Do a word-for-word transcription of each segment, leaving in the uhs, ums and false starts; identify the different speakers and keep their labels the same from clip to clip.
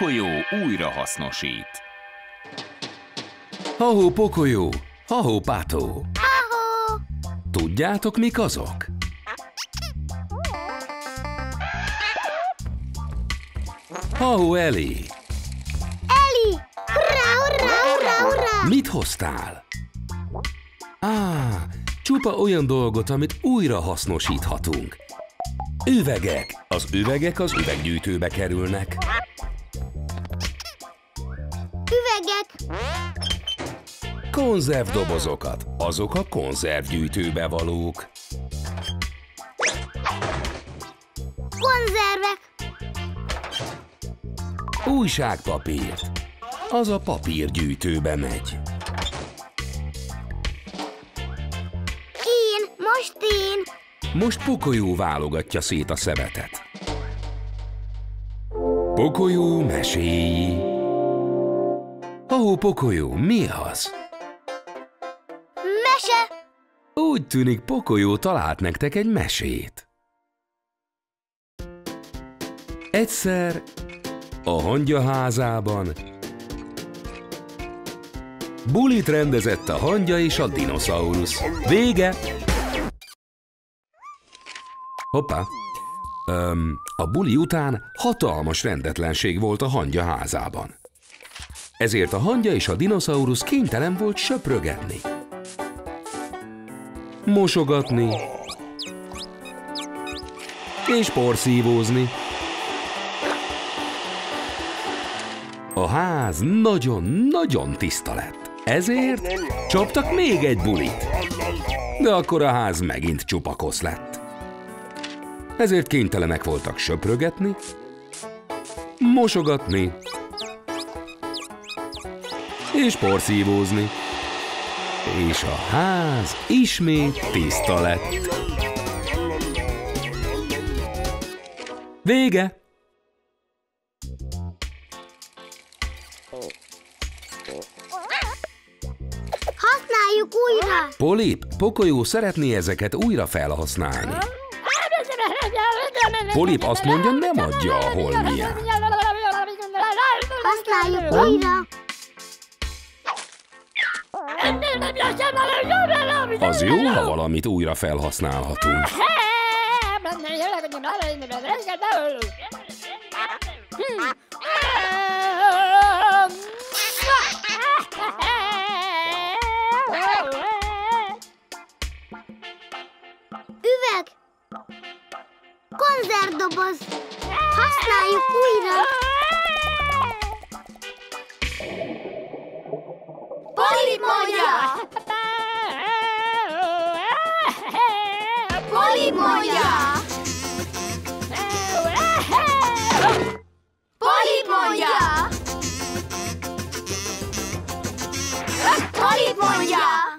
Speaker 1: Pokolyó újrahasznosít.
Speaker 2: Ha-hó Pokolyó, ha-hó Pátó.
Speaker 3: Ha-hó!
Speaker 2: Tudjátok, mik azok? Ha-hó Eli.
Speaker 3: Eli! Hurrá, hurrá, hurrá, hurrá!
Speaker 2: Mit hoztál? Á, csupa olyan dolgot, amit újra hasznosíthatunk. Üvegek. Az üvegek az üveggyűjtőbe kerülnek.
Speaker 3: Üvegek!
Speaker 2: Konzervdobozokat. Azok a konzervgyűjtőbe valók.
Speaker 3: Konzervek!
Speaker 2: Újságpapírt. Az a papírgyűjtőbe megy.
Speaker 3: Én, most én!
Speaker 2: Most Pokolyó válogatja szét a szemetet. Pokolyó meséi. Ha-hó Pokolyó, mi az?
Speaker 3: Mese!
Speaker 2: Úgy tűnik, Pokolyó talált nektek egy mesét. Egyszer a hangya házában bulit rendezett a hangya és a dinoszaurusz. Vége! Hoppá! Öm, a buli után hatalmas rendetlenség volt a hangya házában. Ezért a hangya és a dinoszaurusz kénytelen volt söprögetni, mosogatni és porszívózni. A ház nagyon-nagyon tiszta lett, ezért csaptak még egy bulit. De akkor a ház megint csupa kosz lett. Ezért kénytelenek voltak söprögetni, mosogatni és porszívózni. És a ház ismét tiszta lett. Vége!
Speaker 3: Használjuk újra!
Speaker 2: Polip, Pokolyó szeretné ezeket újra felhasználni. Polip azt mondja, nem adja a holmiát.
Speaker 3: Használjuk újra!
Speaker 2: Az jó, ha valamit újra felhasználhatunk.
Speaker 3: Üveg! Konzervdoboz! Használjuk újra! Polip mondja! Polip mondja! Polip mondja! Polip mondja!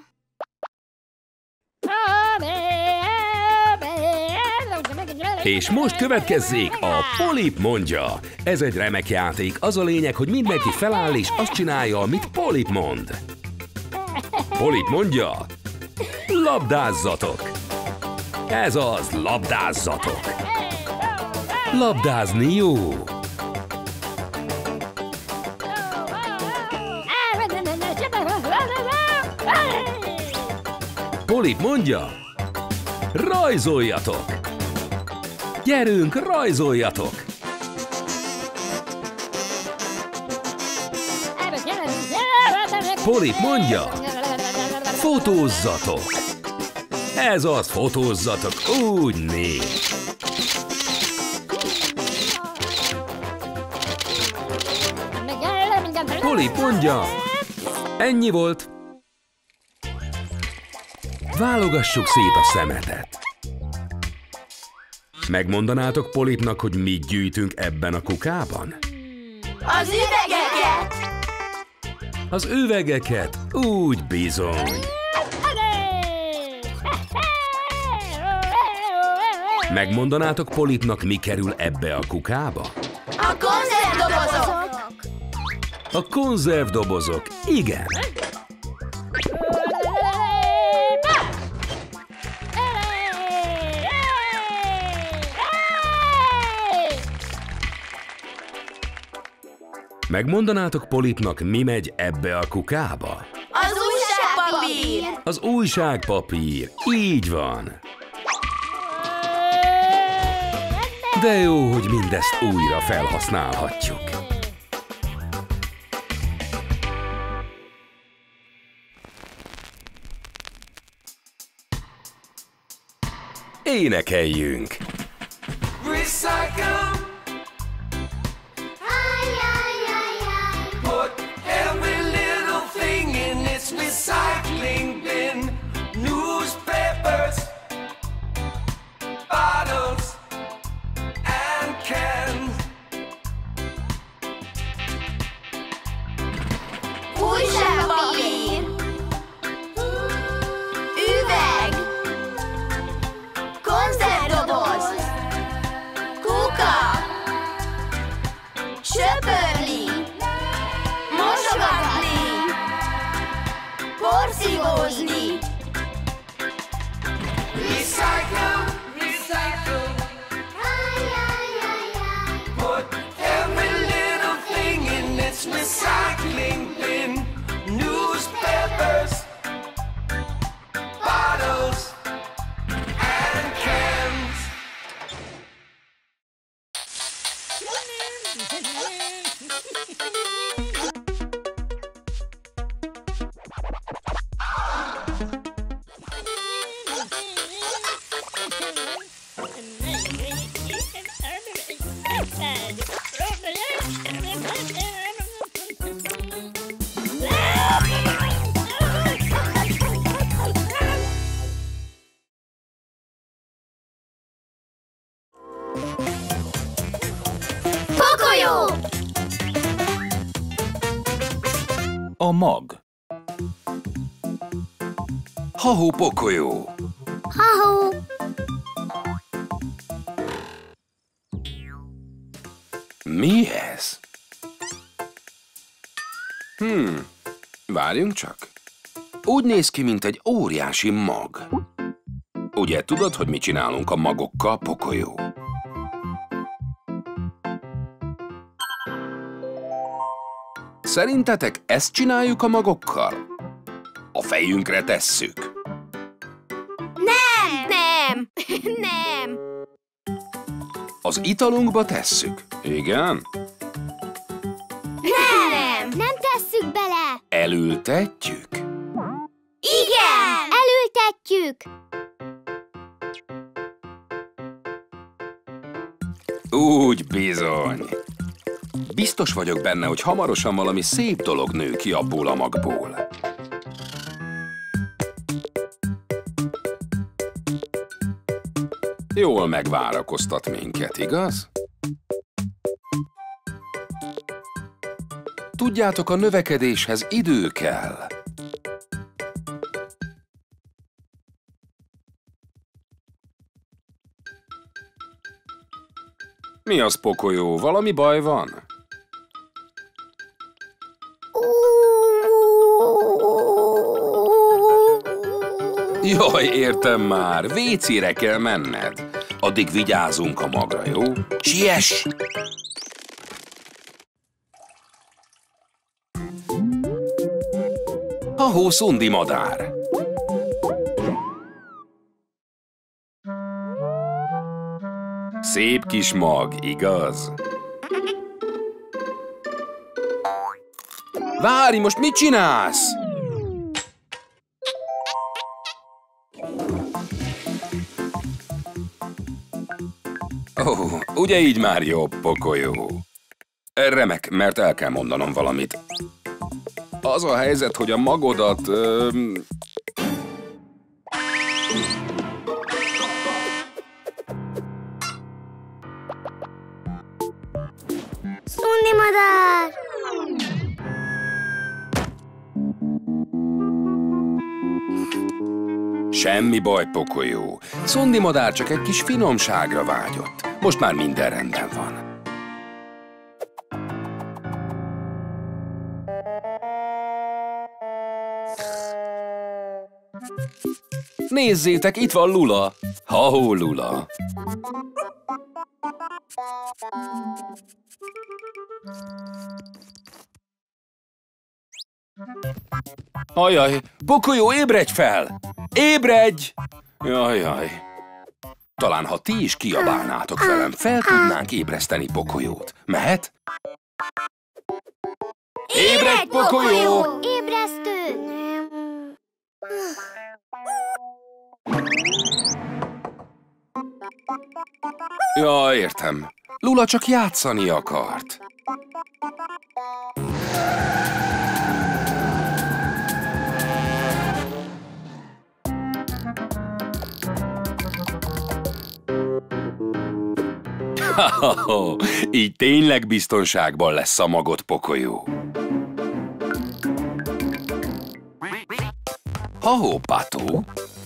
Speaker 2: És most következzék a Polip mondja. Ez egy remek játék. Az a lényeg, hogy mindenki feláll és azt csinálja, amit Polip mond. Polip mondja, labdázzatok. Ez az, labdázzatok. Labdázni jó. Polip mondja, rajzoljatok. Gyerünk, rajzoljatok. Polip mondja, fotózzatok. Ez az, fotózzatok, úgy négy. Polip mondja, ennyi volt. Válogassuk szét a szemetet. Megmondanátok Polipnak, hogy mit gyűjtünk ebben a kukában?
Speaker 3: Az üvegeket!
Speaker 2: Az üvegeket? Úgy bizony. Megmondanátok Polipnak, mi kerül ebbe a kukába?
Speaker 3: A konzervdobozok!
Speaker 2: A konzervdobozok, igen. Megmondanátok Polipnak, mi megy ebbe a kukába?
Speaker 3: Az újságpapír!
Speaker 2: Az újságpapír. Így van. De jó, hogy mindezt újra felhasználhatjuk. Énekeljünk!
Speaker 4: Recycle. Put every little thing in its recycling bin. Newspapers, bottles, and cans.
Speaker 3: Újságpapír! Üveg! Konzervdoboz! Kuka! Söpörli! Mosogatni! Porszívózni!
Speaker 4: Recycle, recycle. Put every little thing in its recycling bin. Newspapers, bottles, and cans.
Speaker 3: Pokolyó!
Speaker 1: A mag.
Speaker 2: Ha-hó pokolyó!
Speaker 3: Ha-hó!
Speaker 2: Mi ez? Hmm, várjunk csak. Úgy néz ki, mint egy óriási mag. Ugye tudod, hogy mit csinálunk a magokkal, pokolyó? Szerintetek ezt csináljuk a magokkal? A fejünkre tesszük.
Speaker 3: Nem! Nem! Nem!
Speaker 2: Az italunkba tesszük. Igen?
Speaker 3: Nem! Nem tesszük bele!
Speaker 2: Elültetjük.
Speaker 3: Igen! Elültetjük!
Speaker 2: Úgy bizony. Biztos vagyok benne, hogy hamarosan valami szép dolog nő ki abból a magból. Jól megvárakoztat minket, igaz? Tudjátok, a növekedéshez idő kell. Mi az, pokolyó? Valami baj van? Jaj, értem már, vécére kell menned. Addig vigyázunk a magra, jó? Siess! Ha-hó, szundi madár! Szép kis mag, igaz? Várj, most mit csinálsz? Ó, oh, ugye így már jobb, pokolyó. Remek, mert el kell mondanom valamit. Az a helyzet, hogy a magodat... Öm...
Speaker 3: Szundi madár!
Speaker 2: Semmi baj, pokolyó. Szundi madár csak egy kis finomságra vágyott. Most már minden rendben van. Nézzétek, itt van Lula! Ha-hó, Lula!
Speaker 1: Ajaj, Pokolyó, ébredj fel! Ébredj! Jajjaj. Talán, ha ti is kiabálnátok velem, fel tudnánk ébreszteni Pokolyót. Mehet? Ébredj, Pokolyó!
Speaker 3: Ébresztő!
Speaker 1: Ja, értem. Lula csak játszani akart. Ha-ha-ha, így tényleg biztonságban lesz a magod, Pokolyó. Ha-ho, Pató.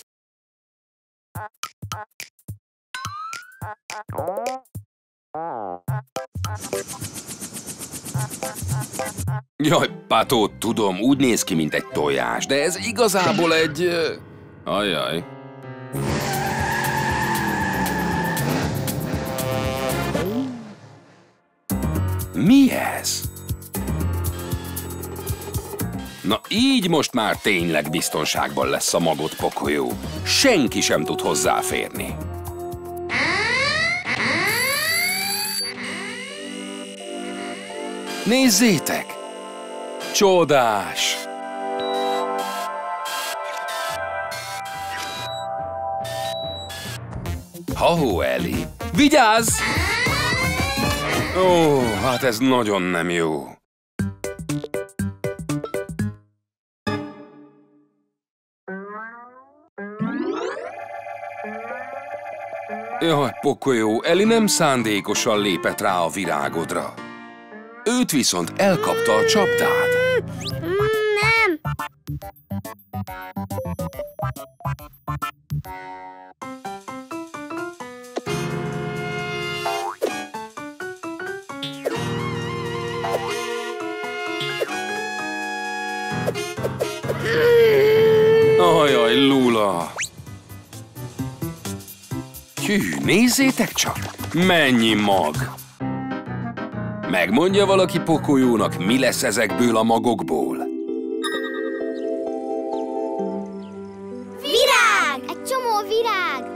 Speaker 1: Jaj, Pató, tudom, úgy néz ki, mint egy tojás, de ez igazából egy... ö, Ajjaj. Mi ez? Na így most már tényleg biztonságban lesz a magod, Pokolyó. Senki sem tud hozzáférni. Nézzétek! Csodás! Ha-ho, Eli! Vigyázz! Ó, hát ez nagyon nem jó. Jaj, Pokolyó, Eli nem szándékosan lépett rá a virágodra. Őt viszont elkapta a csapdád.
Speaker 3: Nem!
Speaker 1: Ajaj, Lula! Hű, nézzétek csak! Mennyi mag! Megmondja valaki Pokolyónak, mi lesz ezekből a magokból?
Speaker 3: Virág! Egy csomó virág!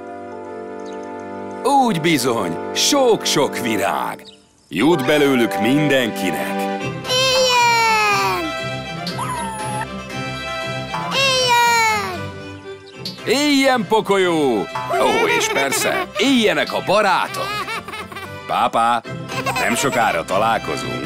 Speaker 1: Úgy bizony, sok-sok virág! Jut belőlük mindenkinek!
Speaker 3: Éljen! Éljen!
Speaker 1: Éljen, Pokolyó! Ó, és persze, éljenek a barátok! Pápá, nem sokára találkozunk.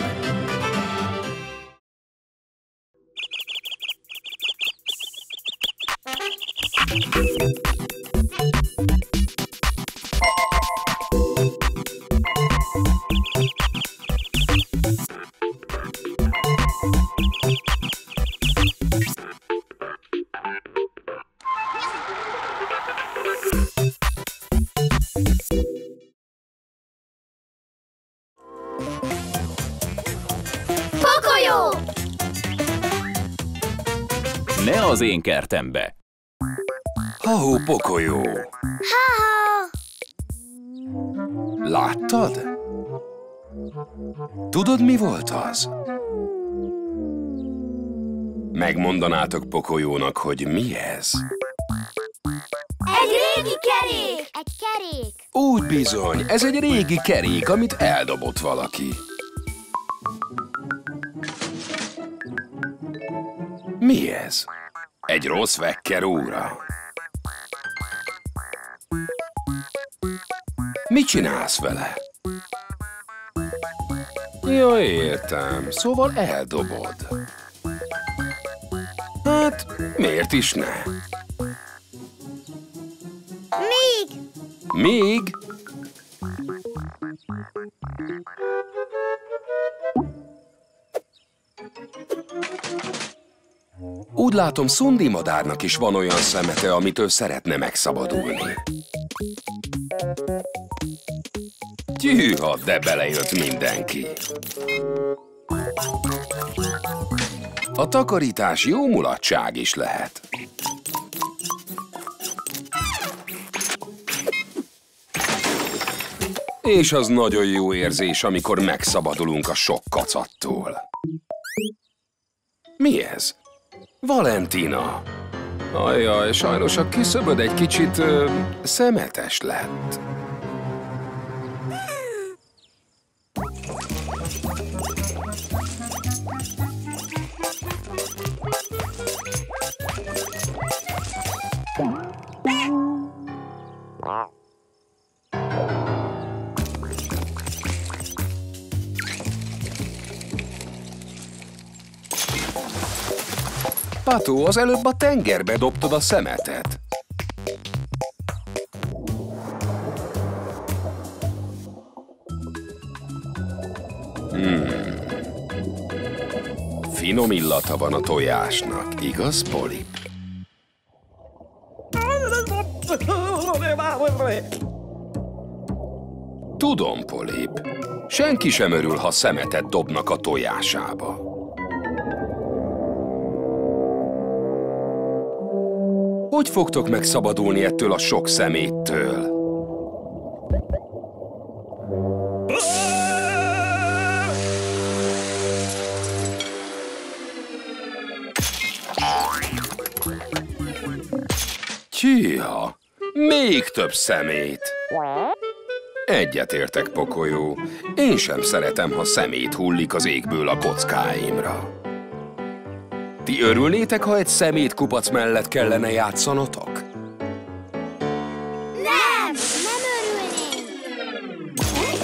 Speaker 3: Pokolyó!
Speaker 1: Ne az én kertembe! Ha-ho, Pokolyó!
Speaker 3: Ha-ha!
Speaker 1: Láttad? Tudod, mi volt az? Megmondanátok Pokolyónak, hogy mi ez?
Speaker 3: Egy régi kerék! Egy kerék!
Speaker 1: Úgy bizony, ez egy régi kerék, amit eldobott valaki. Mi ez? Egy rossz vekker óra. Mit csinálsz vele? Ja, értem. Szóval eldobod. Hát, miért is ne?
Speaker 3: Még!
Speaker 1: Még? Úgy látom, Szundi madárnak is van olyan szemete, amitől szeretne megszabadulni. Tyűha, de belejött mindenki. A takarítás jó mulatság is lehet. És az nagyon jó érzés, amikor megszabadulunk a sok kacattól. Mi ez? Valentina. Ajjaj, sajnos a küszöböd egy kicsit ö, szemetes lett. Pató, az előbb a tengerbe dobtad a szemetet. Hmm. Finom illata van a tojásnak, igaz, Polip? Tudom, Polip. Senki sem örül, ha szemetet dobnak a tojásába. Hogy fogtok megszabadulni ettől a sok szeméttől? Tyha! Még több szemét! Egyetértek, Pokolyó. Én sem szeretem, ha szemét hullik az égből a kockáimra. Ti örülnétek, ha egy szemétkupac mellett kellene játszanotok?
Speaker 3: Nem! Nem örülnénk!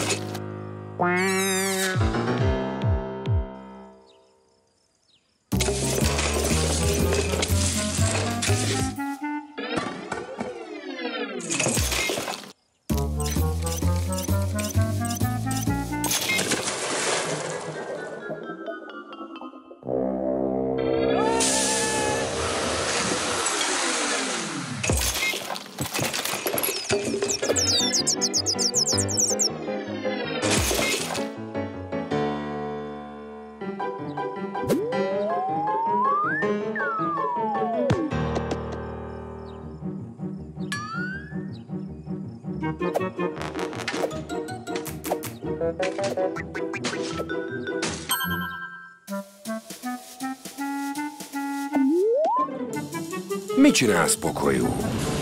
Speaker 1: Mit csinálsz, Pokolyó?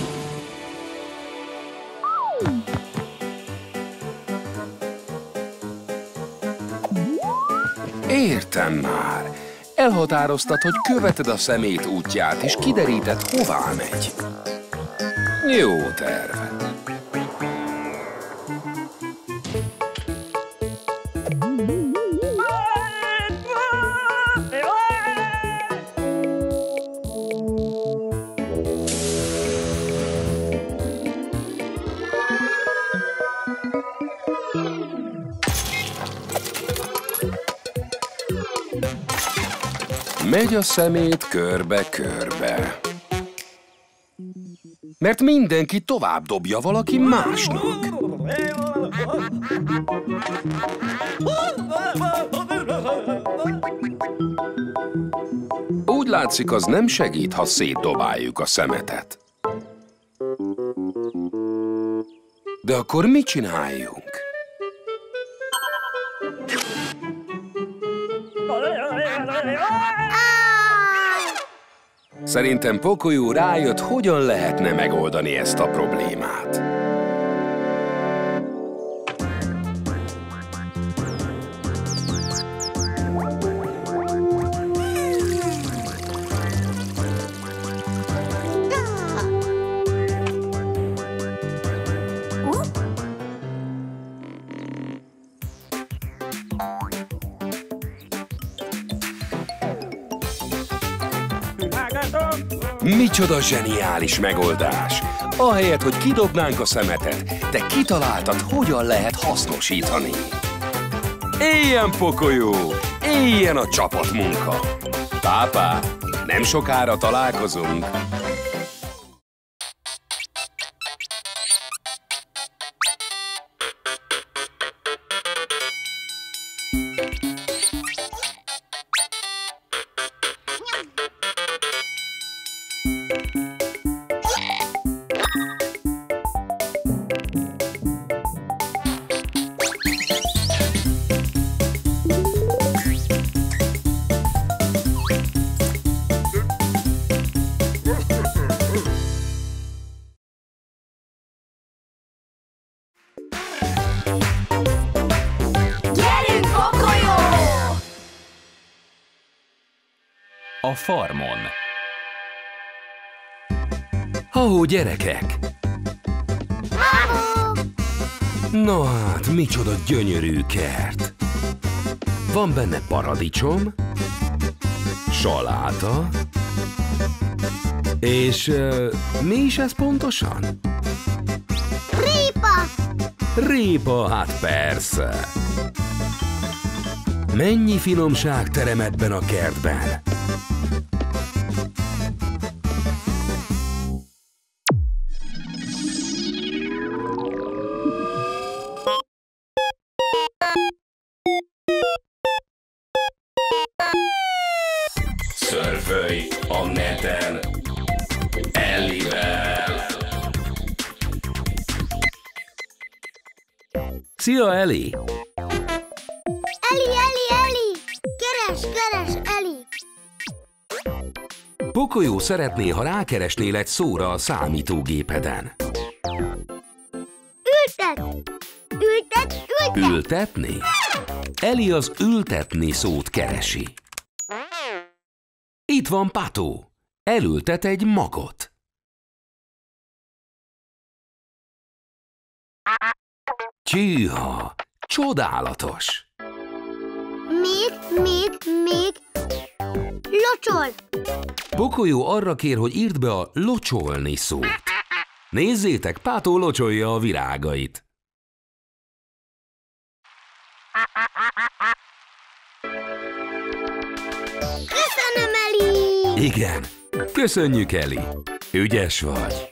Speaker 1: Értem már. Elhatároztad, hogy követed a szemét útját, és kideríted, hová megy. Jó terv. Megy a szemét körbe-körbe. Mert mindenki tovább dobja valaki másnak. Úgy látszik, az nem segít, ha szétdobáljuk a szemetet. De akkor mit csináljunk? Szerintem Pokolyó rájött, hogyan lehetne megoldani ezt a problémát. Micsoda zseniális megoldás! Ahelyett, hogy kidobnánk a szemetet, te kitaláltad, hogyan lehet hasznosítani. Éljen, Pokolyó! Éljen a csapatmunka! Pápá, nem sokára találkozunk!
Speaker 5: a farmon.
Speaker 2: Ó, gyerekek! Na hát, micsoda gyönyörű kert! Van benne paradicsom, saláta, és uh, mi is ez pontosan?
Speaker 3: Répa!
Speaker 2: Répa, hát persze! Mennyi finomság terem ebben a kertben!
Speaker 1: Szörfölj a neten Ellivel.
Speaker 2: Szia, Eli!
Speaker 3: Eli, Eli, Eli! Keres, keres, Eli!
Speaker 2: Pokolyó szeretné, ha rákeresnél egy szóra a számítógépeden.
Speaker 3: Ültet! Ültet, ültet!
Speaker 2: Ültetni? Eli az ültetni szót keresi. Itt van Pató. Elültet egy magot. Tyűha! Csodálatos!
Speaker 3: Még, még, még... Locsol!
Speaker 2: Pokolyó arra kér, hogy írd be a locsolni szót. Nézzétek, Pátó locsolja a virágait.
Speaker 3: Köszönöm, Eli!
Speaker 2: Igen, köszönjük, Eli. Ügyes vagy.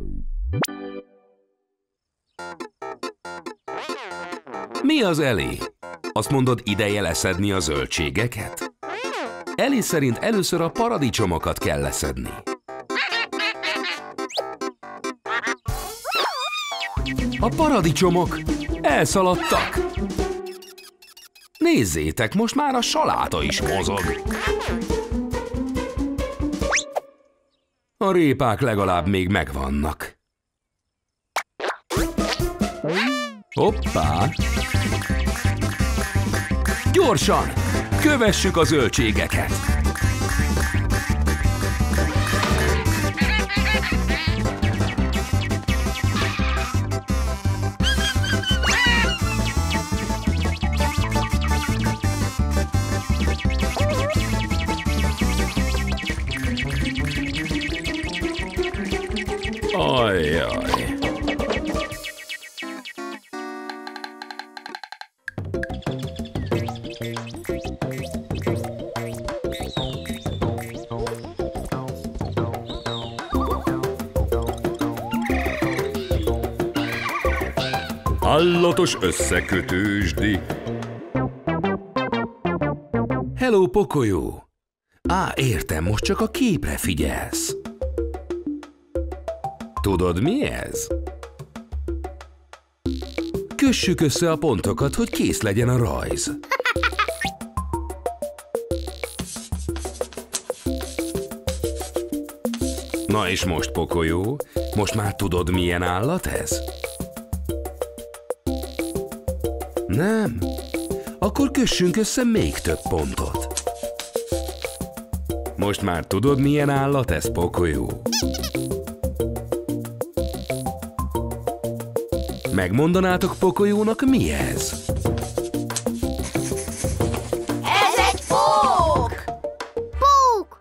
Speaker 2: Mi az, Eli? Azt mondod, ideje leszedni a zöldségeket? Eli szerint először a paradicsomokat kell leszedni. A paradicsomok elszaladtak. Nézzétek, most már a saláta is mozog. A répák legalább még megvannak. Hoppá! Gyorsan! Kövessük a zöldségeket! Ajjaj!
Speaker 6: Állatos összekötősdi.
Speaker 2: Hello, Pokolyó! Á, értem, most csak a képre figyelsz. Tudod, mi ez? Kössük össze a pontokat, hogy kész legyen a rajz. Na és most, Pokolyó, most már tudod, milyen állat ez? Nem? Akkor kössünk össze még több pontot. Most már tudod, milyen állat ez, Pokolyó? Megmondanátok Pokolyónak, mi ez?
Speaker 3: Ez egy pók! Pók!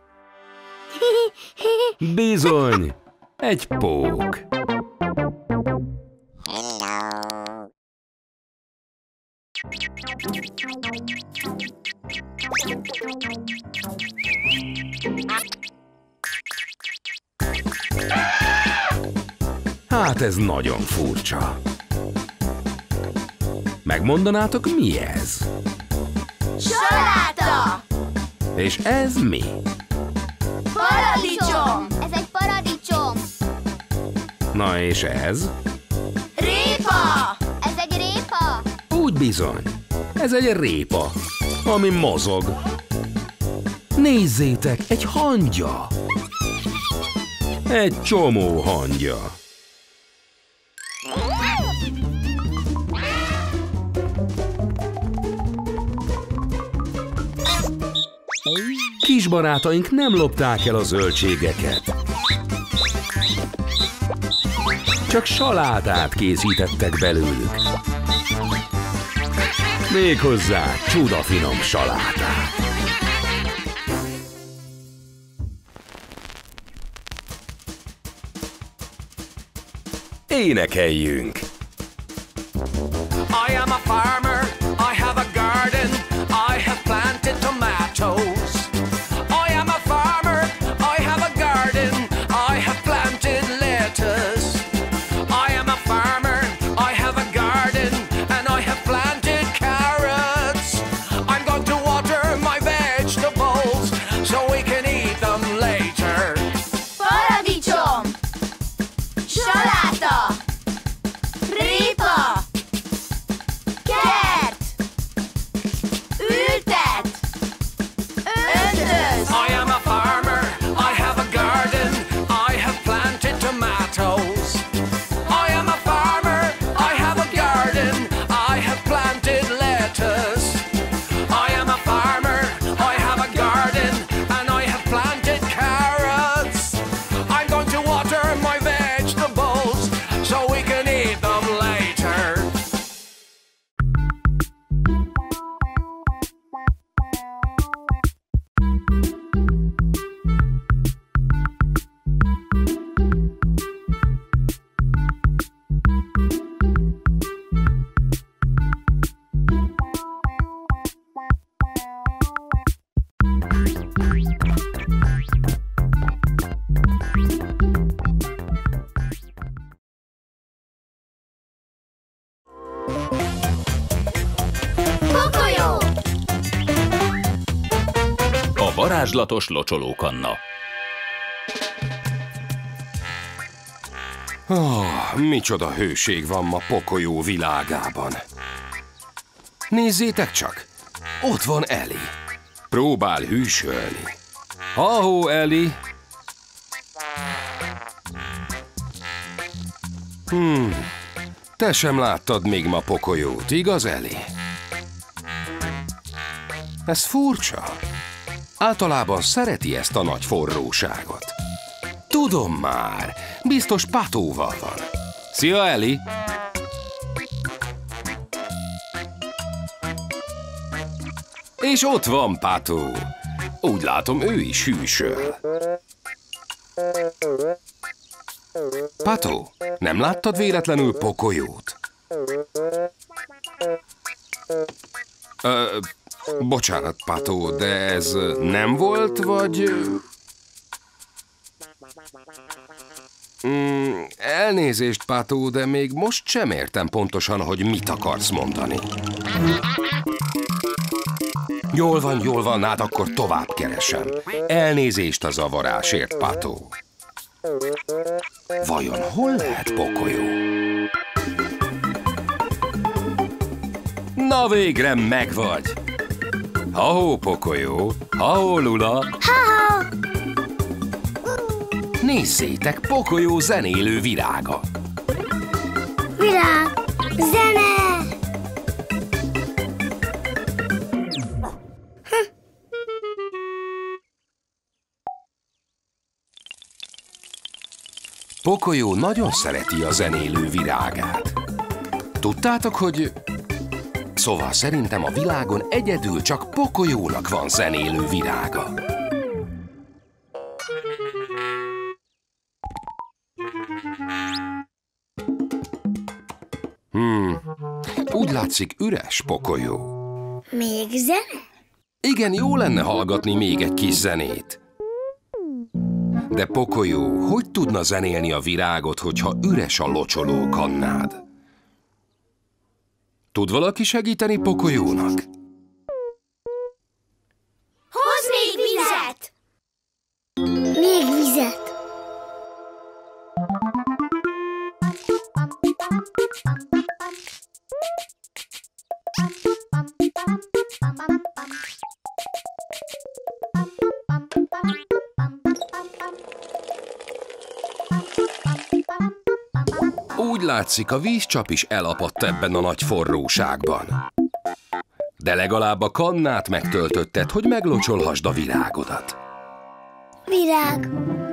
Speaker 2: Bizony! Egy pók. Hát ez nagyon furcsa. Megmondanátok, mi ez?
Speaker 3: Saláta!
Speaker 2: És ez mi?
Speaker 3: Paradicsom! Ez egy paradicsom!
Speaker 2: Na és ez?
Speaker 3: Répa! Ez egy répa!
Speaker 2: Úgy bizony. Ez egy répa, ami mozog. Nézzétek, egy hangya. Egy csomó hangya. Kis barátaink nem lopták el a zöldségeket. Csak salátát készítettek belőlük. Méghozzá csudafinom salátát. Énekeljünk!
Speaker 4: I am a farmer, I have a garden, I have planted tomatoes. I am a farmer, I have a garden, I have planted lettuce. I am a farmer, I have a garden, and I have planted carrots. I'm going to water my vegetables so we can eat them later.
Speaker 3: Paradicsom! Saláta! Répa! Kert! Ültet! Öntöz!
Speaker 4: I am a farmer, I have a garden, I have planted tomatoes. I am a farmer, I have a garden, I have planted lettuce. I am a farmer, I have a garden, and I have planted carrots. I'm going to water my vegetables so we can eat them later.
Speaker 3: Pokolyó!
Speaker 5: A varázslatos locsolókanna.
Speaker 1: Oh, micsoda hőség van ma Pokolyó világában. Nézzétek csak, ott van Eli. Próbál hűsölni. Ahó, Eli! Hmm, te sem láttad még ma Pokolyót, igaz, Eli? Ez furcsa. Általában szereti ezt a nagy forróságot. Tudom már, biztos Patóval van. Szia, Eli! És ott van Pató. Úgy látom, ő is hűsöl. Pató, nem láttad véletlenül Pokolyót? Ö, bocsánat, Pató, de ez nem volt, vagy... Mm, elnézést, Pató, de még most sem értem pontosan, hogy mit akarsz mondani. Jól van, jól van, hát akkor tovább keresem. Elnézést a zavarásért, Pató. Vajon hol lehet Pokolyó? Na végre megvagy! Ha-hó, Pokolyó! Ha-hó, Lula!
Speaker 3: Ha-ha!
Speaker 1: Nézzétek, Pokolyó zenélő virága!
Speaker 3: Virág! Zene!
Speaker 1: Pokolyó nagyon szereti a zenélő virágát. Tudtátok, hogy... Szóval szerintem a világon egyedül csak Pokolyónak van zenélő virága. Hmm, úgy látszik üres, Pokolyó.
Speaker 3: Még zene?
Speaker 1: Igen, jó lenne hallgatni még egy kis zenét. De Pokolyó, hogy tudna zenélni a virágot, hogyha üres a locsolókannád? Tud valaki segíteni Pokolyónak?
Speaker 3: Hozz még vizet! Még vizet!
Speaker 1: Úgy látszik, a vízcsap is elapadt ebben a nagy forróságban. De legalább a kannát megtöltötted, hogy meglocsolhassd a virágodat.
Speaker 3: Virág.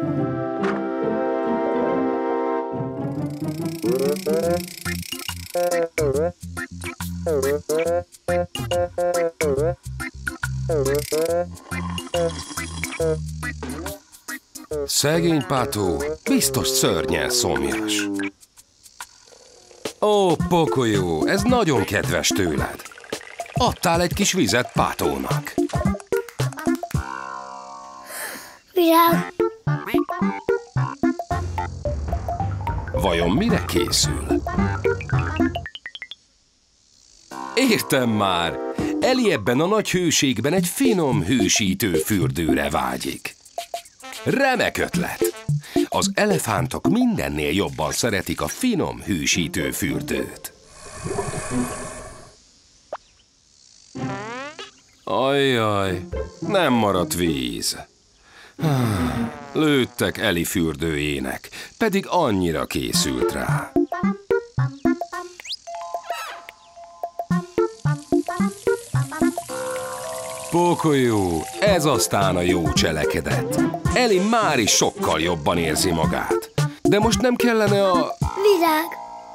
Speaker 1: Szegény Pátó, biztos szörnyen szomjas. Ó, Pocoyo, ez nagyon kedves tőled. Adtál egy kis vizet Pátónak.
Speaker 3: Virág.
Speaker 1: Vajon mire készül? Értem már! Eli ebben a nagy hőségben egy finom, hősítő fürdőre vágyik. Remek ötlet! Az elefántok mindennél jobban szeretik a finom, hősítő fürdőt. Ajjaj, nem maradt víz. Lőttek Eli fürdőjének, pedig annyira készült rá. Pocoyo, ez aztán a jó cselekedet. Eli már is sokkal jobban érzi magát. De most nem kellene a...
Speaker 3: Virág.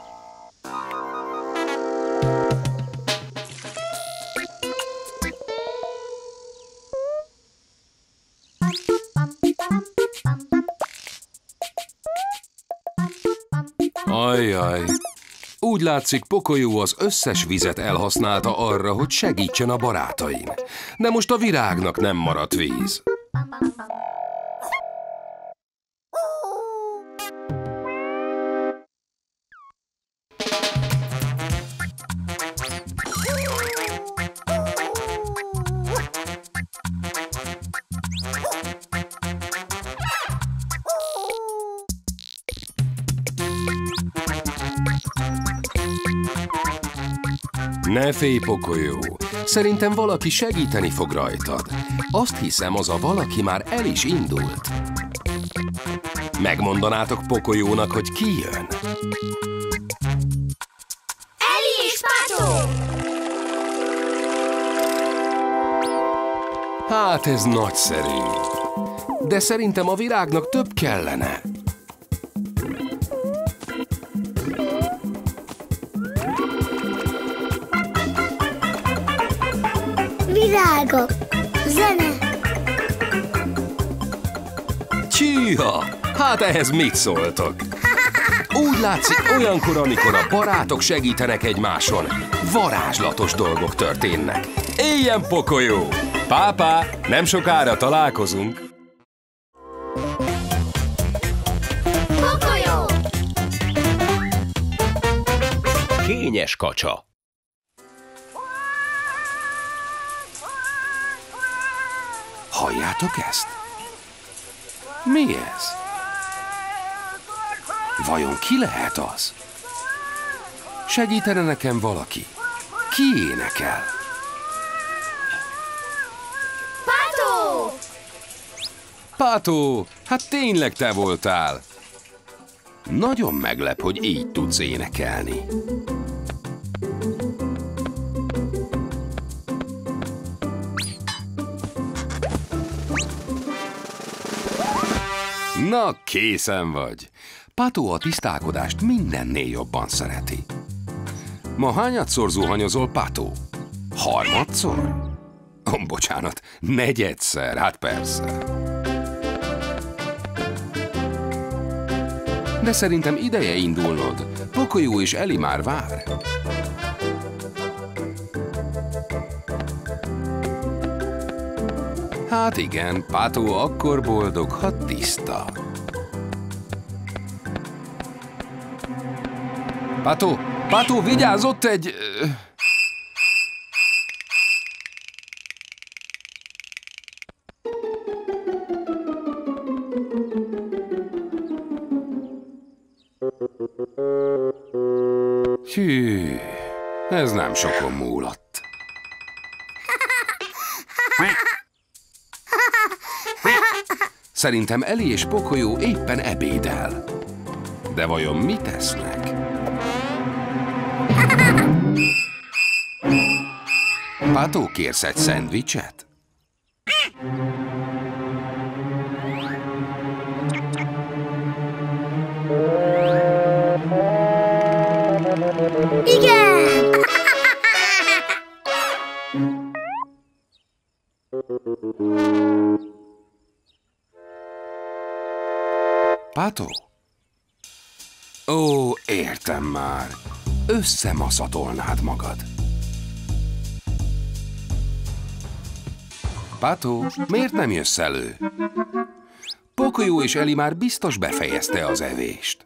Speaker 1: Ajjaj. Úgy látszik, Pocoyo az összes vizet elhasználta arra, hogy segítsen a barátain. De most a virágnak nem maradt víz. Ne félj, Pocoyo! Szerintem valaki segíteni fog rajtad. Azt hiszem, az a valaki már el is indult. Megmondanátok Pocoyónak, hogy ki jön?
Speaker 3: Eli és Pátó!
Speaker 1: Hát ez nagyszerű. De szerintem a virágnak több kellene.
Speaker 3: Virágok. Zene.
Speaker 1: Csíha! Hát ehhez mit szóltok? Úgy látszik, olyankor, amikor a barátok segítenek egymáson, varázslatos dolgok történnek. Éljen, Pocoyo! Pápá, nem sokára találkozunk.
Speaker 3: Pocoyo.
Speaker 5: Kényes kacsa.
Speaker 1: Halljátok ezt? Mi ez? Vajon ki lehet az? Segítene nekem valaki? Ki énekel?
Speaker 3: Pátó!
Speaker 1: Pátó, hát tényleg te voltál. Nagyon meglep, hogy így tudsz énekelni. Na, készen vagy. Pátó a tisztálkodást mindennél jobban szereti. Ma hányadszor zuhanyozol, Pátó? Harmadszor? Oh, bocsánat, negyedszer, hát persze. De szerintem ideje indulnod. Pocoyo és Eli már vár. Hát igen, Pátó akkor boldog, ha tiszta. Pátó, Pátó, vigyázz, ott egy... Hű, ez nem sokon múlott. Szerintem Eli és Pocoyo éppen ebédel. De vajon mit tesznek? Pátó, kérsz egy szendvicset?
Speaker 3: Igen!
Speaker 1: Pátó? Ó, értem már. Összemaszatolnád magad. Pátó, miért nem jössz elő? Pocoyo és Eli már biztos befejezte az evést.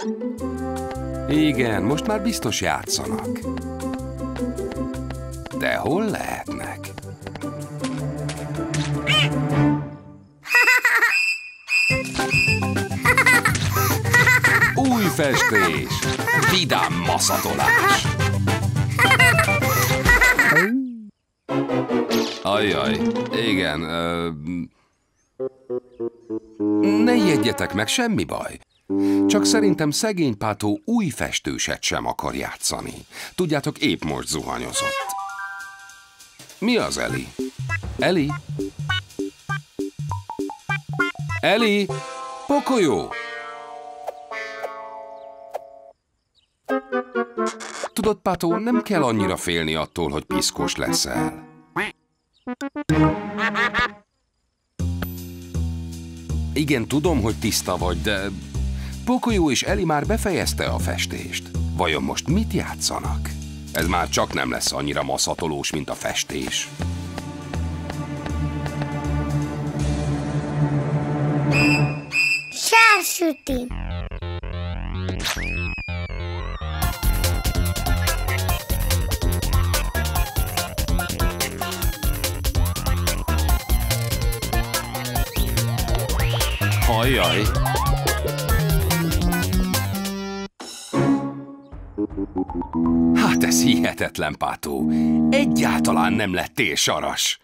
Speaker 1: Igen, most már biztos játszanak. De hol lehetnek? Új festés! Vidám maszatolás! Ajjaj, igen. Ö... Ne ijedjetek meg, semmi baj. Csak szerintem szegény Pátó új festőset sem akar játszani. Tudjátok, épp most zuhanyozott. Mi az, Eli? Eli? Eli? Pocoyo! Tudod, Pátó, nem kell annyira félni attól, hogy piszkos leszel. Igen, tudom, hogy tiszta vagy, de Pocoyo és Eli már befejezte a festést. Vajon most mit játszanak? Ez már csak nem lesz annyira maszatolós, mint a festés.
Speaker 3: Sársüti.
Speaker 1: Ajjaj! Hát ez hihetetlen, Pátó. Egyáltalán nem lettél saras.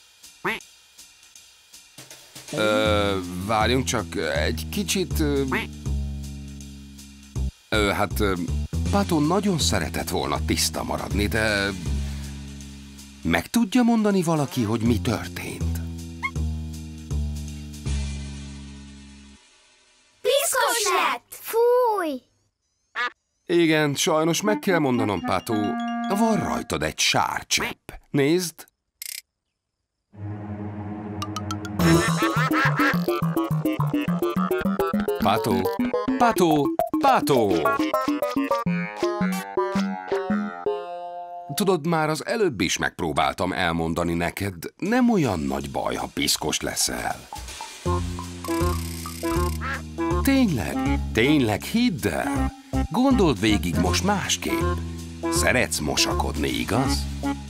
Speaker 1: Ö, várjunk csak egy kicsit... Ö, ö, hát Pátó nagyon szeretett volna tiszta maradni, de... Meg tudja mondani valaki, hogy mi történt?
Speaker 3: Piszkos lett! Fúj!
Speaker 1: Igen, sajnos meg kell mondanom, Pátó, van rajtad egy sárcsepp. Nézd! Pátó! Pátó! Pátó! Tudod, már az előbb is megpróbáltam elmondani neked, nem olyan nagy baj, ha piszkos leszel. Tényleg, tényleg, hidd el! Gondold végig most másképp. Szeretsz mosakodni, igaz?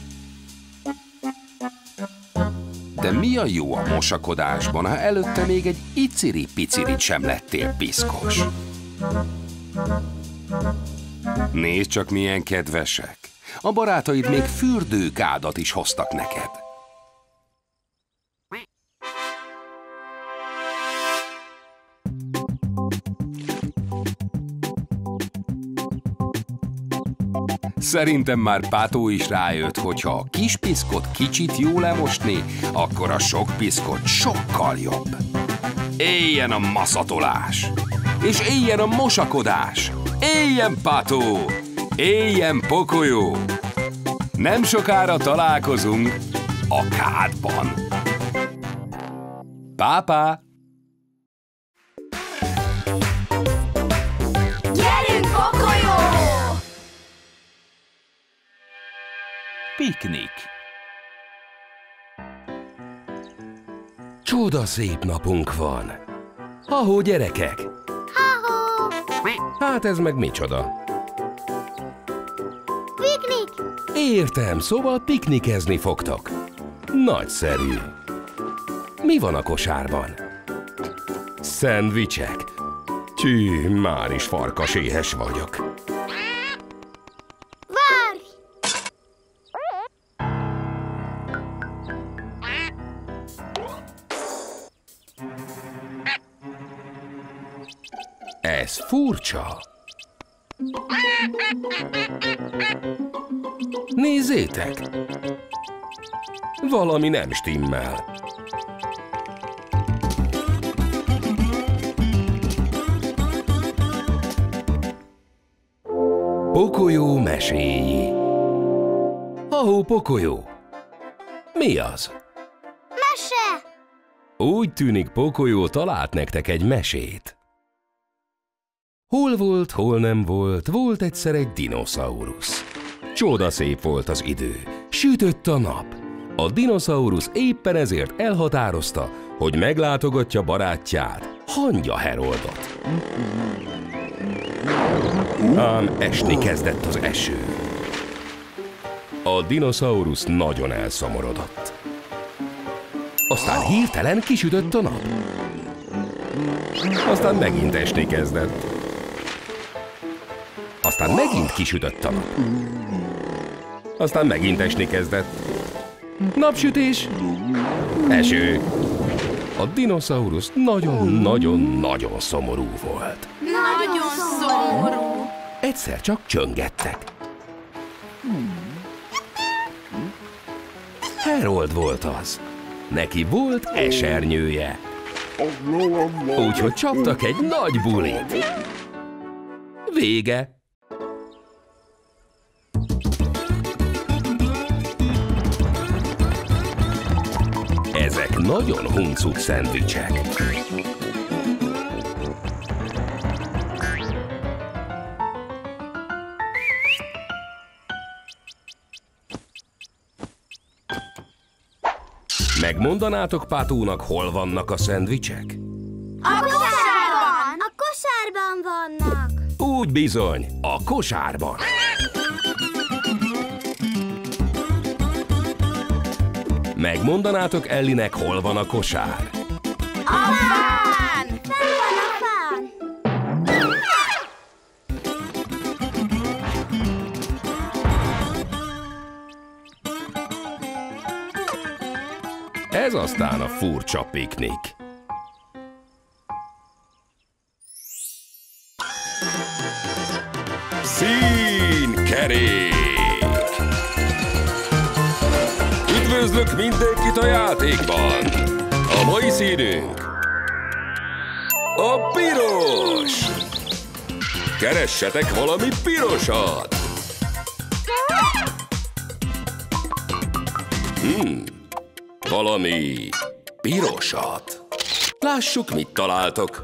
Speaker 1: De mi a jó a mosakodásban, ha előtte még egy iciri-picirit sem lettél piszkos? Nézd csak, milyen kedvesek. A barátaid még fürdőkádat is hoztak neked. Szerintem már Pátó is rájött, hogy ha a kis piszkot kicsit jó lemosni, akkor a sok piszkot sokkal jobb. Éljen a maszatolás! És éljen a mosakodás! Éljen, Pátó! Éljen, Pocoyo! Nem sokára találkozunk a kádban. Pápá!
Speaker 3: Gyerünk, Pocoyo!
Speaker 2: Piknik. Csoda szép napunk van. Ahó, gyerekek!
Speaker 3: Ha-ho!
Speaker 2: Hát ez meg micsoda?
Speaker 3: Piknik!
Speaker 2: Értem, szóval piknikezni fogtok. Nagyszerű. Mi van a kosárban? Szendvicsek. Tű, már is farkaséhes vagyok.
Speaker 3: Várj!
Speaker 2: Ez furcsa. Nézzétek!
Speaker 1: Valami nem stimmel. Pokolyó meséi. Ahó, Pokolyó! Mi az?
Speaker 3: Mese!
Speaker 1: Úgy tűnik, Pokolyó talált nektek egy mesét. Hol volt, hol nem volt, volt egyszer egy dinoszaurusz. Csodaszép volt az idő, sütött a nap. A dinoszaurusz éppen ezért elhatározta, hogy meglátogatja barátját, Hangya Heroldot. Ám esni kezdett az eső. A dinoszaurusz nagyon elszomorodott. Aztán hirtelen kisütött a nap. Aztán megint esni kezdett. Aztán megint kisütött a nap. Aztán megint esni kezdett. Napsütés, eső. A dinoszaurusz nagyon-nagyon-nagyon szomorú volt.
Speaker 3: Nagyon szomorú.
Speaker 1: Egyszer csak csöngettek. Herold volt az. Neki volt esernyője. Úgyhogy csaptak egy nagy bulit. Vége. Ezek nagyon huncuk szendvicsek. Megmondanátok Pátónak, hol vannak a szendvicsek?
Speaker 3: A kosárban! A kosárban vannak.
Speaker 1: Úgy bizony, a kosárban. Megmondanátok Ellinek, hol van a kosár?
Speaker 3: A fán! Fenn van a fán!
Speaker 1: Ez aztán a furcsa piknik. Színkerék! Üdvözlök mindenkit a játékban! A mai színünk a piros! Keressetek valami pirosat! Hmm, valami pirosat. Lássuk, mit találtok.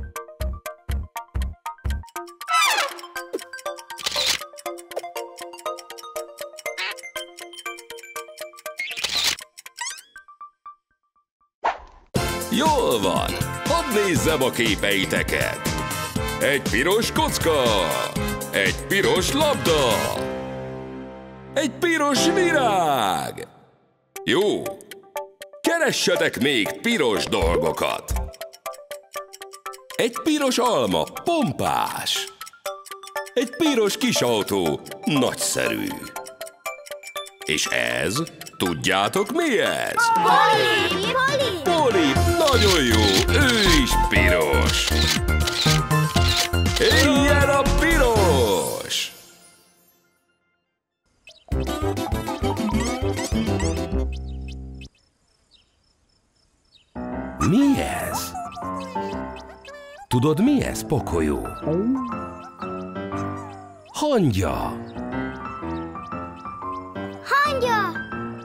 Speaker 1: Jól van, hadd nézzem a képeiteket. Egy piros kocka, egy piros labda, egy piros virág. Jó, keressetek még piros dolgokat. Egy piros alma, pompás. Egy piros kisautó, nagyszerű. És ez, tudjátok mi ez?
Speaker 3: Poli! Poli!
Speaker 1: Poli, nagyon jó, ő is piros. Éljen a piros! Mi ez? Tudod, mi ez, Pokolyó? Hangya!
Speaker 3: Hangya!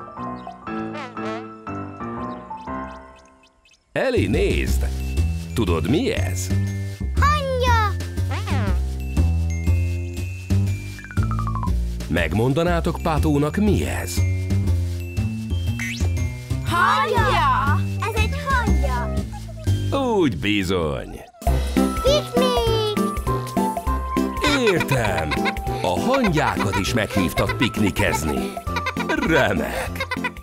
Speaker 1: Elli, nézd! Tudod, mi ez?
Speaker 3: Hangya!
Speaker 1: Megmondanátok Pátónak, mi ez?
Speaker 3: Hangya! Ez egy hangya!
Speaker 1: Úgy bizony.
Speaker 3: Piknik!
Speaker 1: Értem! A hangyákat is meghívtad piknikezni. Remek!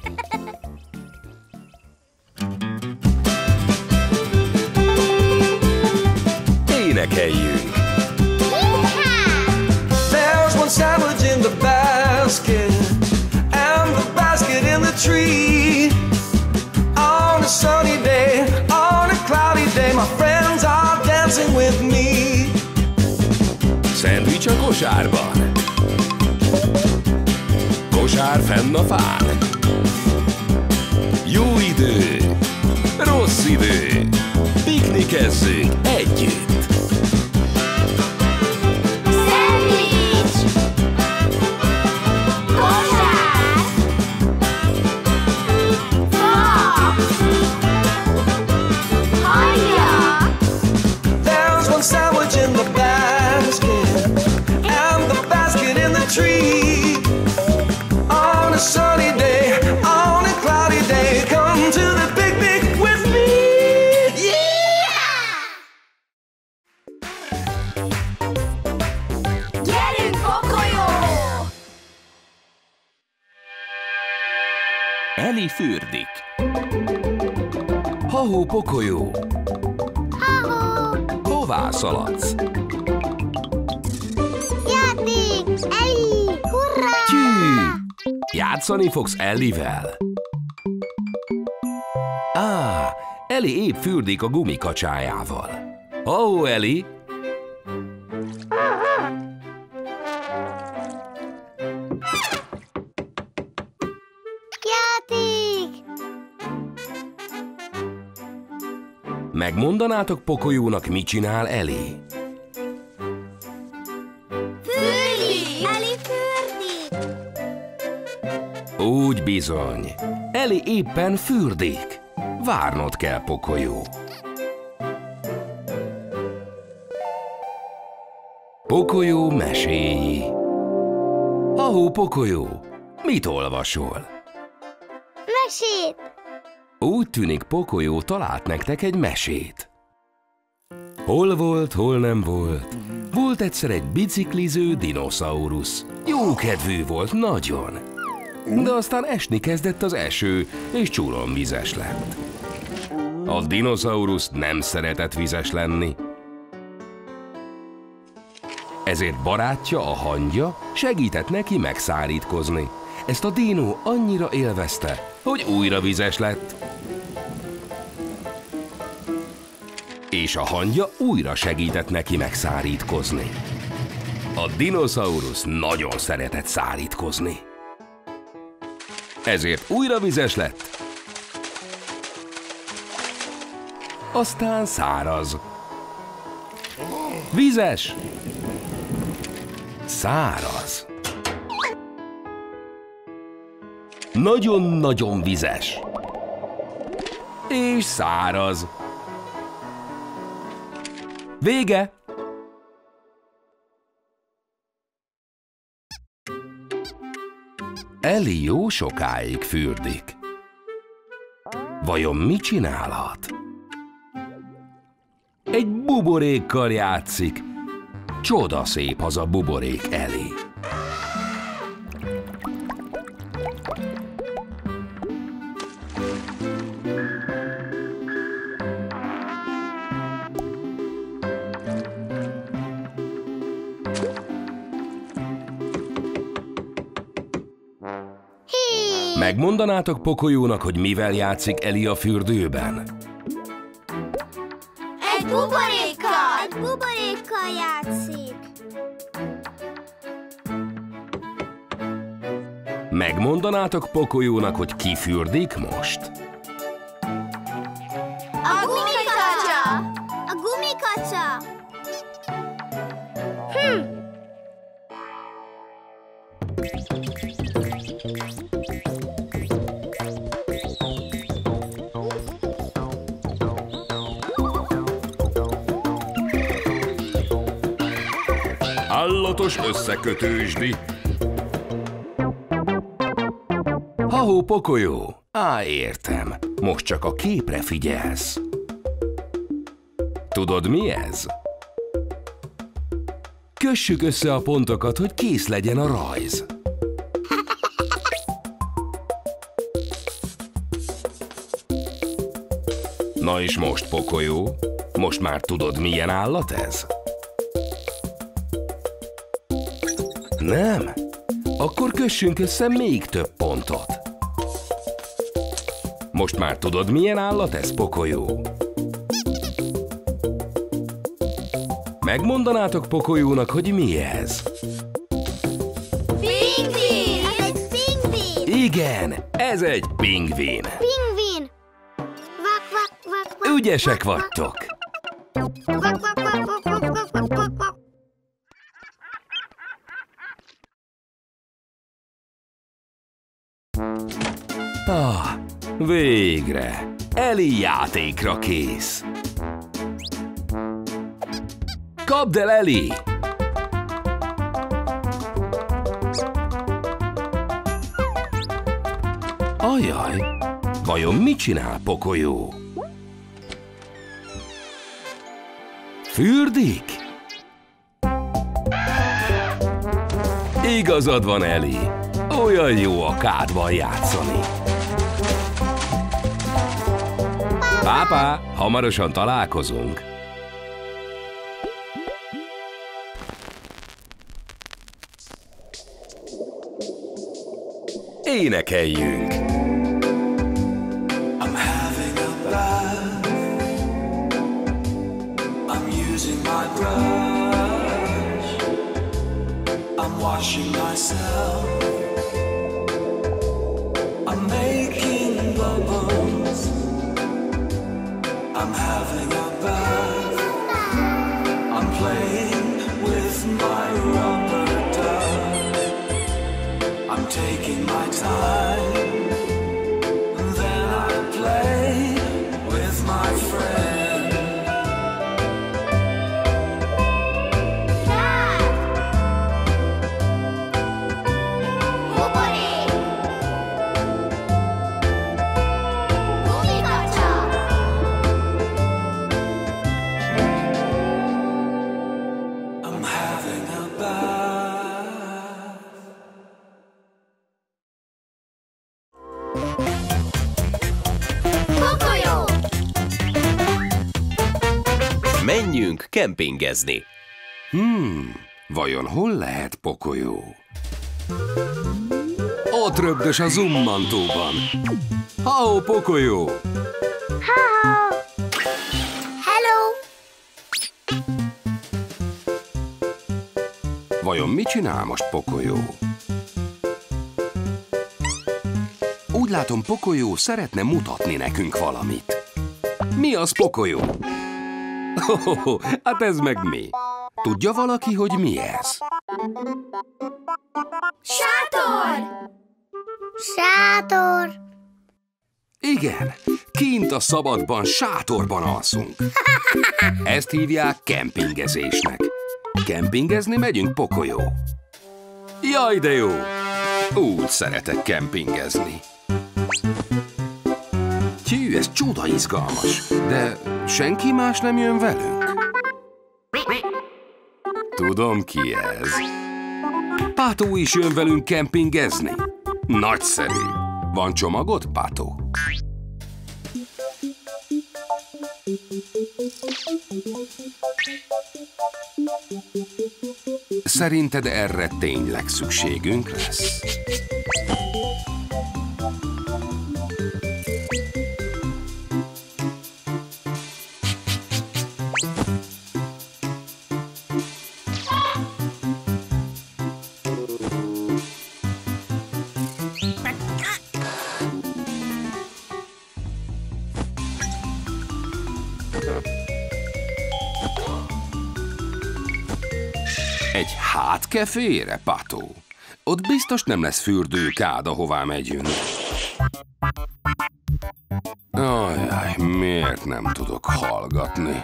Speaker 1: Énekeljünk!
Speaker 7: There's one sandwich in the basket, and the basket in the tree. On a sunny day, on a cloudy day, my friends are dancing with me.
Speaker 1: Szendvics a kosárban. Kosár fenn a fán.
Speaker 2: idő, rossz idő, piknikezzünk együtt.
Speaker 3: Szendvics! Kosár! Fa! Hajja!
Speaker 7: There's one sandwich in the basket, and the basket in the tree. On a sunny day, on a cloudy day, come to the picnic with me. Yeah!
Speaker 3: Gyerünk, Pokolyó!
Speaker 5: Eli fürdik.
Speaker 2: Ha-hó, Pokolyó,
Speaker 3: Ha-hó!
Speaker 2: hová szaladsz?
Speaker 3: Játék! Eli! Hurrá!
Speaker 2: Tyű! Játszani fogsz Ellivel? Á, Eli épp fürdik a gumikacsájával. Ho-hó, Eli!
Speaker 3: Játék!
Speaker 2: Megmondanátok Pokolyónak, mit csinál Eli?
Speaker 3: Fürdik! Eli fürdik!
Speaker 2: Úgy bizony. Eli éppen fürdik. Várnod kell, Pokolyó. Pokolyó meséi. Ha-hó, Pokolyó, mit olvasol?
Speaker 3: Mesét!
Speaker 2: Úgy tűnik, Pokolyó talált nektek egy mesét. Hol volt, hol nem volt. Volt egyszer egy bicikliző dinoszaurusz. Jókedvű volt, nagyon. De aztán esni kezdett az eső, és csuromvizes lett. A dinoszaurusz nem szeretett vizes lenni. Ezért barátja, a hangya segített neki megszárítkozni. Ezt a dinó annyira élvezte, hogy újra vizes lett. És a hangya újra segített neki megszárítkozni. A dinoszaurusz nagyon szeretett szárítkozni. Ezért újra vizes lett. Aztán száraz. Vizes. Száraz. Nagyon-nagyon vizes. És száraz. Vége! Eli jó sokáig fürdik. Vajon mit csinálhat? Egy buborékkal játszik. Csodaszép az a buborék, Eli. Megmondanátok Pokolyónak, hogy mivel játszik Eli a fürdőben?
Speaker 3: Egy buborékkal! Egy buborékkal játszik!
Speaker 2: Megmondanátok Pokolyónak, hogy ki fürdik most?
Speaker 3: A gumikacsa! A gumikacsa! Hm!
Speaker 6: Állatos összekötősdi.
Speaker 2: Ha-hó, Pokolyó! Á, értem. Most csak a képre figyelsz. Tudod, mi ez? Kössük össze a pontokat, hogy kész legyen a rajz. Na és most, Pokolyó? Most már tudod, milyen állat ez? Nem? Akkor kössünk össze még több pontot. Most már tudod, milyen állat ez, Pokolyó? Megmondanátok Pokolyónak, hogy mi ez?
Speaker 3: Pingvin! Ez egy pingvin!
Speaker 2: Igen, ez egy pingvin.
Speaker 3: Pingvin!
Speaker 2: Ügyesek vagytok! Ah, végre! Eli játékra kész! Kapd el, Eli! Ajaj! Vajon mit csinál Pocoyo? Fürdik? Igazad van, Eli! Olyan jó a kádban játszani! Pápá, hamarosan találkozunk! Énekeljünk!
Speaker 7: I'm having a bath. I'm using my brush. I'm washing myself. I'm making bubbles. I'm having a bath. I'm playing with my rubber duck. I'm taking my time. And then I play with my friend.
Speaker 3: Cat. Bubori. Gumikacsa.
Speaker 7: I'm having a bath.
Speaker 3: Pocoyo.
Speaker 5: Menjünk kempingezni.
Speaker 1: Hmm, vajon hol lehet Pocoyo? Ott rögdös a zummantóban. Ha-ho, Pocoyo!
Speaker 3: Hello.
Speaker 1: Vajon mit csinál most Pocoyo? Úgy látom, Pocoyo szeretne mutatni nekünk valamit. Mi az, Pocoyo? Hohoho, hát ez meg mi? Tudja valaki, hogy mi ez?
Speaker 3: Sátor. Sátor.
Speaker 1: Igen, kint a szabadban, sátorban alszunk. Ezt hívják kempingezésnek. Kempingezni megyünk, Pocoyo? Jaj, de jó! Úgy szeretek kempingezni. Tyű, ez csuda izgalmas, de senki más nem jön velünk. Tudom, ki ez. Pátó is jön velünk kempingezni. Nagyszerű. Van csomagot, Pátó? Szerinted erre tényleg szükségünk lesz? Egy hátkefére, Pátó? Ott biztos nem lesz fürdőkád, ahová megyünk. Ajaj, miért nem tudok hallgatni?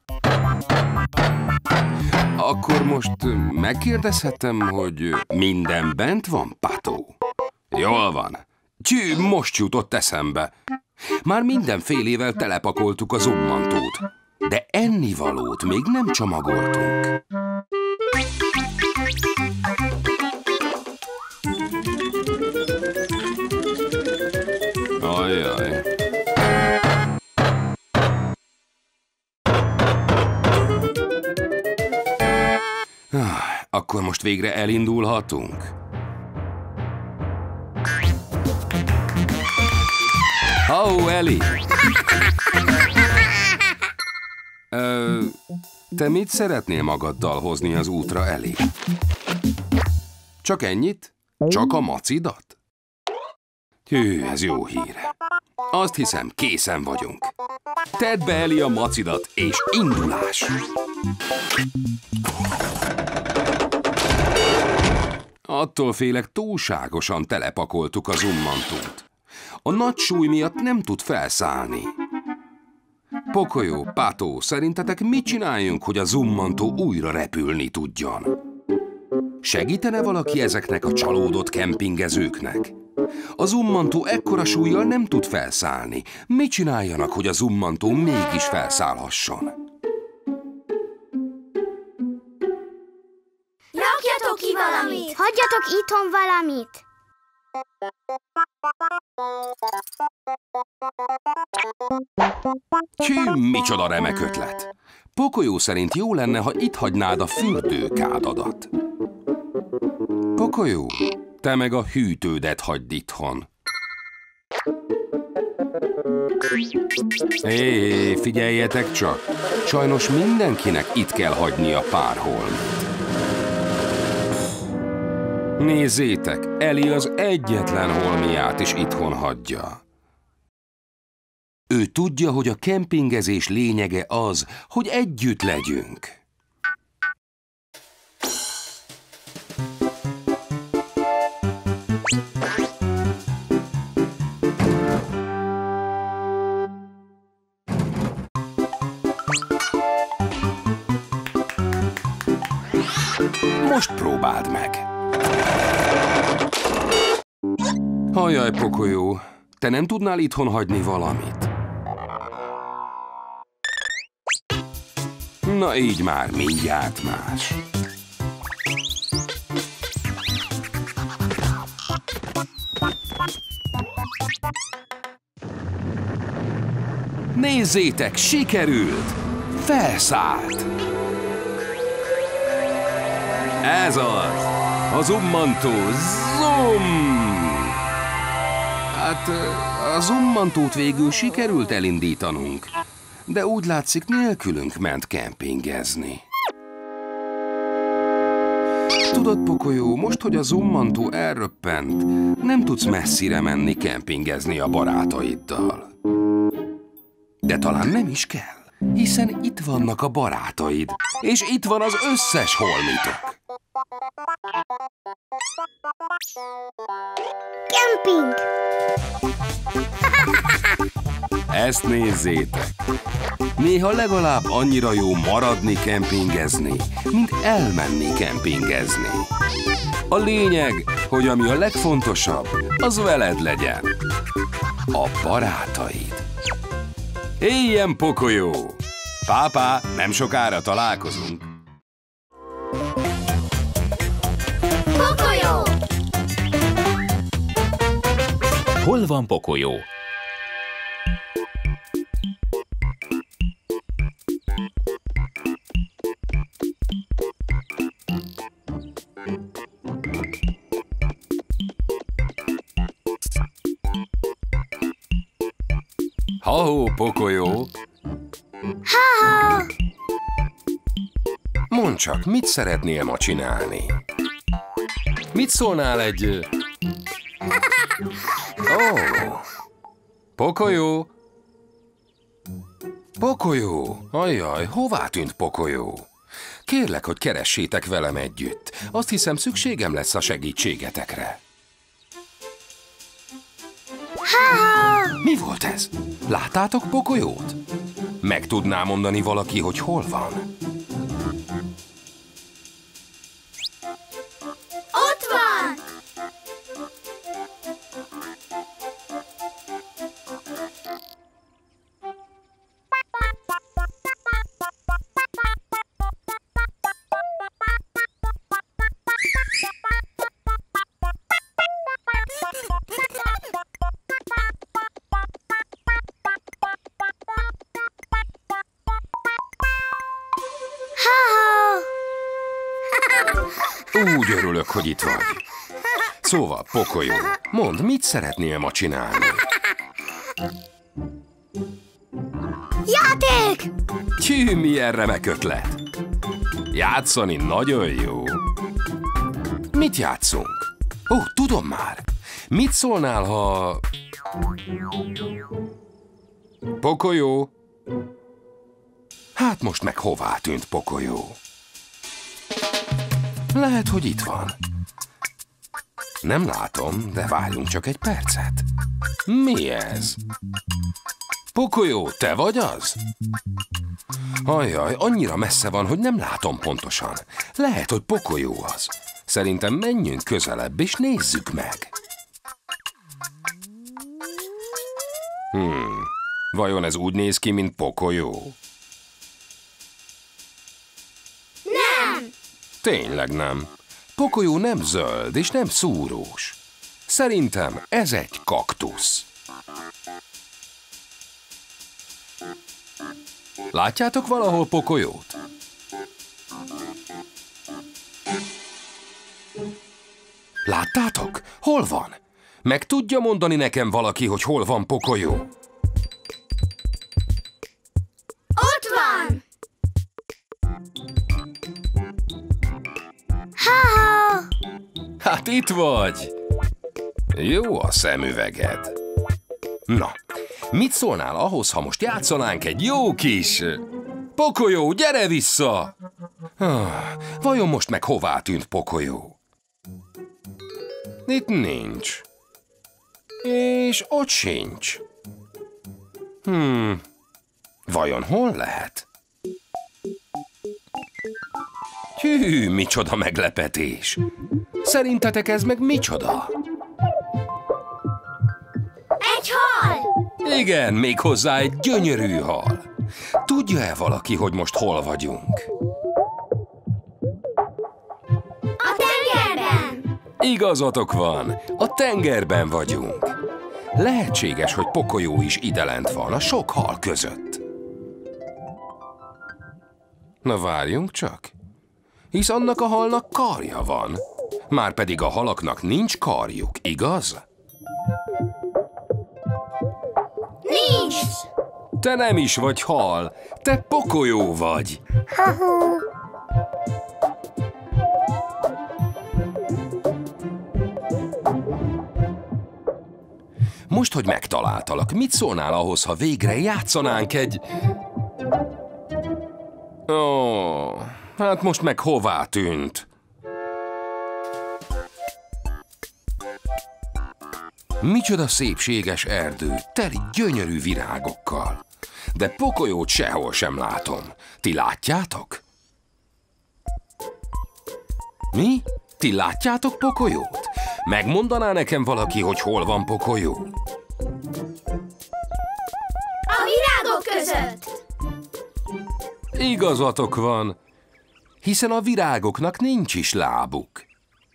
Speaker 1: Akkor most megkérdezhetem, hogy minden bent van, Pátó? Jól van. Tyű, most jutott eszembe. Már mindenfélével telepakoltuk az ummantót, de ennivalót még nem csomagoltunk. Ajaj. Akkor most végre elindulhatunk? Ho, Eli! Ö, te mit szeretnél magaddal hozni az útra, Eli? Csak ennyit? Csak a macidat? Hű, ez jó hír. Azt hiszem, készen vagyunk. Tedd be, Eli, a macidat, és indulás! Attól félek, túlságosan telepakoltuk a zummantót. A nagy súly miatt nem tud felszállni. Pocoyo, Pato, szerintetek mit csináljunk, hogy a zummantó újra repülni tudjon? Segítene valaki ezeknek a csalódott kempingezőknek? A zummantó ekkora súllyal nem tud felszállni. Mit csináljanak, hogy a zummantó mégis felszállhasson?
Speaker 3: Rakjatok ki valamit! Hagyjatok itthon valamit!
Speaker 1: Hű, micsoda remek ötlet! Pocoyo szerint jó lenne, ha itt hagynád a fürdőkádadat. Pocoyo, te meg a hűtődet hagyd itthon. Hé, figyeljetek csak! Sajnos mindenkinek itt kell hagynia pár holmit. Nézzétek, Eli az egyetlen holmiát is itthon hagyja. Ő tudja, hogy a kempingezés lényege az, hogy együtt legyünk. Most próbáld meg! Ajaj, Pocoyo, te nem tudnál itthon hagyni valamit? Na így már mindjárt más. Nézzétek, sikerült! Felszállt! Ez az! A zummantó! Zoom! Hát a zummantót végül sikerült elindítanunk, de úgy látszik, nélkülünk ment kempingezni. Tudod, Pocoyo, most, hogy a zummantó elröppent, nem tudsz messzire menni kempingezni a barátaiddal. De talán nem is kell, hiszen itt vannak a barátaid, és itt van az összes holmitok.
Speaker 3: Kemping!
Speaker 1: Ezt nézzétek! Néha legalább annyira jó maradni kempingezni, mint elmenni kempingezni. A lényeg, hogy ami a legfontosabb, az veled legyen. A barátaid. Éljen, Pocoyo! Pápá, nem sokára találkozunk.
Speaker 3: Pocoyo!
Speaker 5: Hol van Pocoyo?
Speaker 1: Ha-ho, Pocoyo!
Speaker 3: Ha-ha!
Speaker 1: Mondd csak, mit szeretnél ma csinálni? Mit szólnál egy... Ó! Oh. Pocoyo! Pocoyo! Ajjaj, hová tűnt Pocoyo? Kérlek, hogy keressétek velem együtt. Azt hiszem, szükségem lesz a segítségetekre.
Speaker 3: Ha-ha!
Speaker 1: Mi volt ez? Láttátok Pocoyót? Meg tudná mondani valaki, hogy hol van?
Speaker 3: Ott van!
Speaker 1: Úgy örülök, hogy itt vagy. Szóval, Pocoyo, mondd, mit szeretnél ma csinálni?
Speaker 3: Játék!
Speaker 1: Hű, milyen remek ötlet! Játszani nagyon jó. Mit játszunk? Ó, tudom már! Mit szólnál, ha... Pokolyó? Hát most meg hová tűnt Pokolyó? Lehet, hogy itt van. Nem látom, de várjunk csak egy percet. Mi ez? Pokolyó, te vagy az? Ajjaj, annyira messze van, hogy nem látom pontosan. Lehet, hogy Pokolyó az. Szerintem menjünk közelebb, és nézzük meg. Hmm, vajon ez úgy néz ki, mint Pokolyó?
Speaker 3: Nem!
Speaker 1: Tényleg nem. Pokolyó nem zöld, és nem szúrós. Szerintem ez egy kaktusz. Látjátok valahol Pokolyót? Láttátok? Hol van? Meg tudja mondani nekem valaki, hogy hol van Pokolyó?
Speaker 3: Ott van! Ha-ha!
Speaker 1: Hát itt vagy! Jó a szemüveged. Na, mit szólnál ahhoz, ha most játszanánk egy jó kis... Pokolyó, gyere vissza! Ah, vajon most meg hová tűnt Pokolyó? Itt nincs. És ott sincs. Hmm, vajon hol lehet? Hű, micsoda meglepetés! Szerintetek ez meg micsoda?
Speaker 3: Egy hal!
Speaker 1: Igen, méghozzá egy gyönyörű hal. Tudja-e valaki, hogy most hol vagyunk?
Speaker 3: A tengerben!
Speaker 1: Igazatok van, a tengerben vagyunk. Lehetséges, hogy Pokolyó is idelent van a sok hal között. Na várjunk csak. Hisz annak a halnak karja van. Márpedig a halaknak nincs karjuk, igaz?
Speaker 3: Nincs!
Speaker 1: Te nem is vagy hal, te Pokolyó vagy.
Speaker 3: Ha-hu!
Speaker 1: Most, hogy megtaláltalak, mit szólnál ahhoz, ha végre játszanánk egy... Ó, hát most meg hová tűnt? Micsoda szépséges erdő, teli gyönyörű virágokkal. De Pokolyót sehol sem látom. Ti látjátok? Mi? Ti látjátok Pokolyót? Megmondaná nekem valaki, hogy hol van Pokolyó?
Speaker 3: A virágok között!
Speaker 1: Igazatok van, hiszen a virágoknak nincs is lábuk.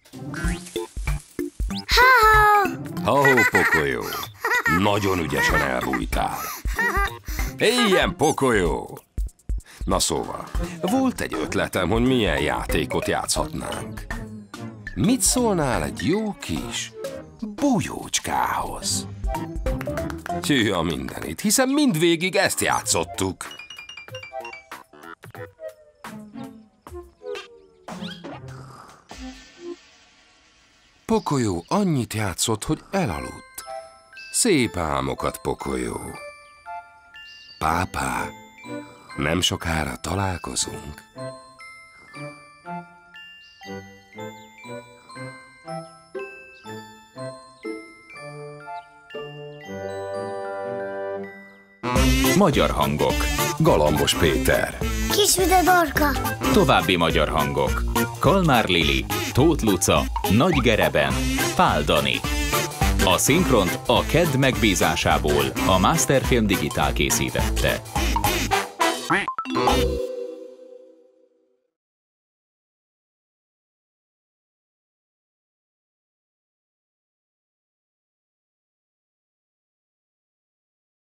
Speaker 3: Ha-ha!
Speaker 1: Ha-ho, Pokolyó! Nagyon ügyesen elbújtál. Éljen, Pokolyó! Na szóval, volt egy ötletem, hogy milyen játékot játszhatnánk. Mit szólnál egy jó kis bujócskához? Hű a mindenit, hiszen mindvégig ezt játszottuk. Pokolyó annyit játszott, hogy elaludt. Szép álmokat, Pokolyó. Pápá, nem sokára találkozunk.
Speaker 5: Magyar hangok.
Speaker 1: Galambos Péter.
Speaker 3: Kisvide Dorka!
Speaker 5: További magyar hangok. Kalmár Lili, Tóth Luca, Nagy Gereben, Pál Dani. A szinkront a Kedd megbízásából a Masterfilm Digitál készítette.